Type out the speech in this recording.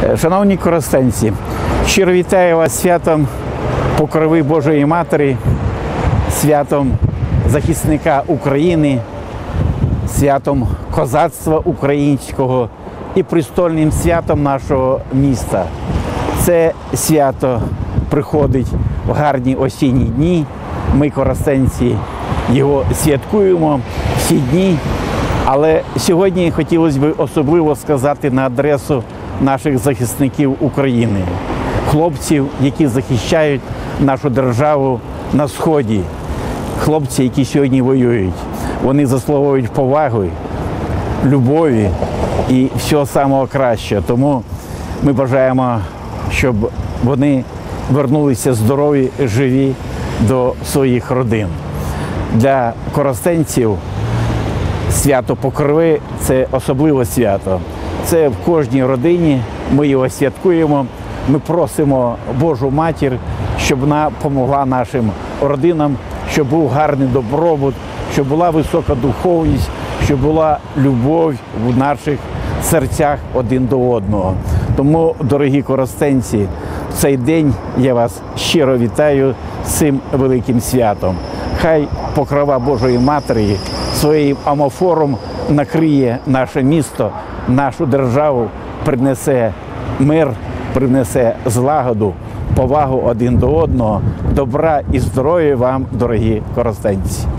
Шановні коростенці, щиро вітаю вас святом Покрови Божої Матері, святом захисника України, святом козацтва українського і престольним святом нашого міста. Це свято приходить в гарні осінні дні. Ми, коростенці, його святкуємо всі дні. Але сьогодні хотілося б особливо сказати на адресу наших захисників України, хлопців, які захищають нашу державу на Сході, хлопці, які сьогодні воюють. Вони заслуговують поваги, любові і всього самого кращого. Тому ми бажаємо, щоб вони вернулися здорові, живі до своїх родин. Для коростенців свято Покрови – це особливе свято. Це в кожній родині, ми його святкуємо. Ми просимо Божу Матір, щоб вона допомогла нашим родинам, щоб був гарний добробут, щоб була висока духовність, щоб була любов в наших серцях один до одного. Тому, дорогі коростенці, в цей день я вас щиро вітаю з цим великим святом. Хай Покрова Божої Матері своїм амофором накриє наше місто, нашу державу, принесе мир, принесе злагоду, повагу один до одного, добра і здоров'я вам, дорогі коростенці.